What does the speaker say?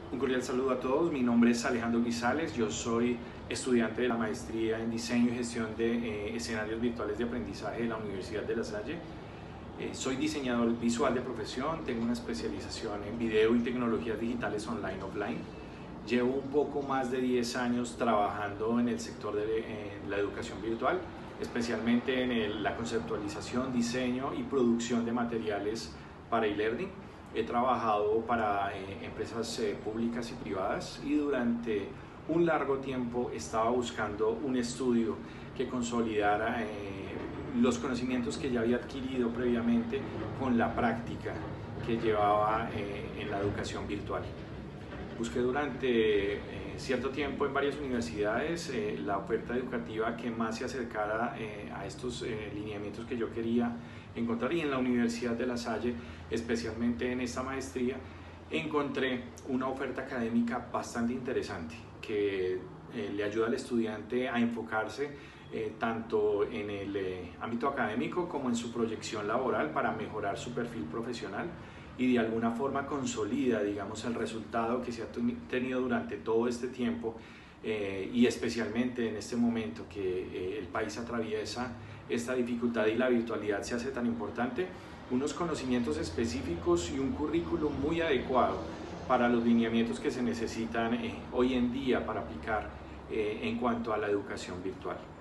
Un cordial saludo a todos, mi nombre es Alejandro Guizales, yo soy estudiante de la maestría en diseño y gestión de escenarios virtuales de aprendizaje de la Universidad de La Salle. Soy diseñador visual de profesión, tengo una especialización en video y tecnologías digitales online y offline. Llevo un poco más de 10 años trabajando en el sector de la educación virtual, especialmente en la conceptualización, diseño y producción de materiales para e-learning. He trabajado para empresas públicas y privadas y durante un largo tiempo estaba buscando un estudio que consolidara los conocimientos que ya había adquirido previamente con la práctica que llevaba en la educación virtual. Busqué durante cierto tiempo en varias universidades la oferta educativa que más se acercara a estos lineamientos que yo quería encontrar, y en la Universidad de La Salle, especialmente en esta maestría, encontré una oferta académica bastante interesante que le ayuda al estudiante a enfocarse tanto en el ámbito académico como en su proyección laboral para mejorar su perfil profesional, y de alguna forma consolida, digamos, el resultado que se ha tenido durante todo este tiempo y especialmente en este momento que el país atraviesa esta dificultad y la virtualidad se hace tan importante, unos conocimientos específicos y un currículum muy adecuado para los lineamientos que se necesitan hoy en día para aplicar en cuanto a la educación virtual.